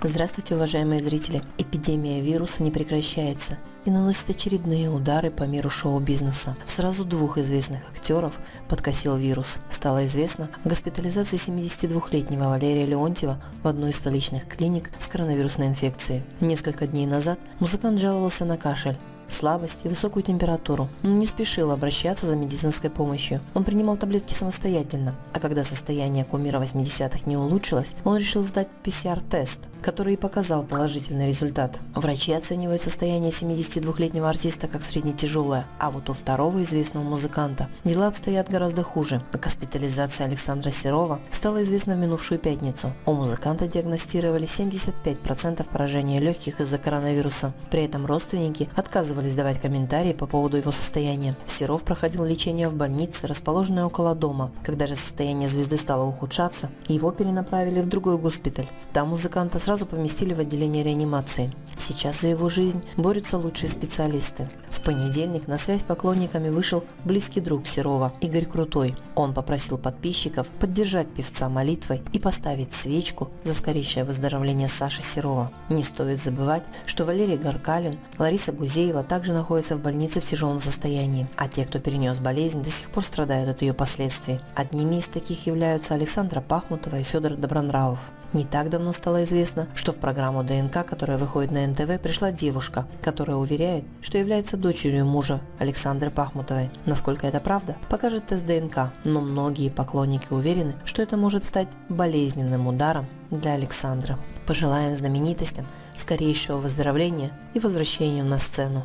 Здравствуйте, уважаемые зрители! Эпидемия вируса не прекращается и наносит очередные удары по миру шоу-бизнеса. Сразу двух известных актеров подкосил вирус. Стало известно о госпитализации 72-летнего Валерия Леонтьева в одной из столичных клиник с коронавирусной инфекцией. Несколько дней назад музыкант жаловался на кашель, слабость и высокую температуру, но не спешил обращаться за медицинской помощью. Он принимал таблетки самостоятельно, а когда состояние кумира 80-х не улучшилось, он решил сдать ПЦР-тест, который и показал положительный результат. Врачи оценивают состояние 72-летнего артиста как средне-тяжелое, а вот у второго известного музыканта дела обстоят гораздо хуже. Госпитализация Александра Серова стала известна в минувшую пятницу. У музыканта диагностировали 75% поражения легких из-за коронавируса. При этом родственники отказывались давать комментарии по поводу его состояния. Серов проходил лечение в больнице, расположенной около дома. Когда же состояние звезды стало ухудшаться, его перенаправили в другой госпиталь. Там музыканта сразу поместили в отделение реанимации. Сейчас за его жизнь борются лучшие специалисты. В понедельник на связь с поклонниками вышел близкий друг Серова, Игорь Крутой. Он попросил подписчиков поддержать певца молитвой и поставить свечку за скорейшее выздоровление Саши Серова. Не стоит забывать, что Валерий Гаркалин, Лариса Гузеева также находятся в больнице в тяжелом состоянии, а те, кто перенес болезнь, до сих пор страдают от ее последствий. Одними из таких являются Александра Пахмутова и Федор Добронравов. Не так давно стало известно, что в программу ДНК, которая выходит на НТВ, пришла девушка, которая уверяет, что является дочерью мужа Александры Пахмутовой. Насколько это правда, покажет тест ДНК, но многие поклонники уверены, что это может стать болезненным ударом для Александра. Пожелаем знаменитостям скорейшего выздоровления и возвращения на сцену.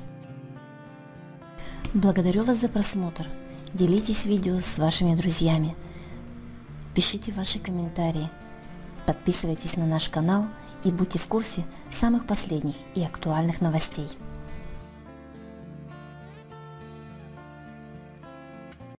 Благодарю вас за просмотр. Делитесь видео с вашими друзьями. Пишите ваши комментарии. Подписывайтесь на наш канал и будьте в курсе самых последних и актуальных новостей.